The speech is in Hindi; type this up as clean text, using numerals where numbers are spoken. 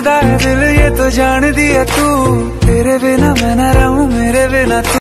है दिल ये तो जान दिया तू, तेरे बिना मैं न रहूं मेरे बिना तू।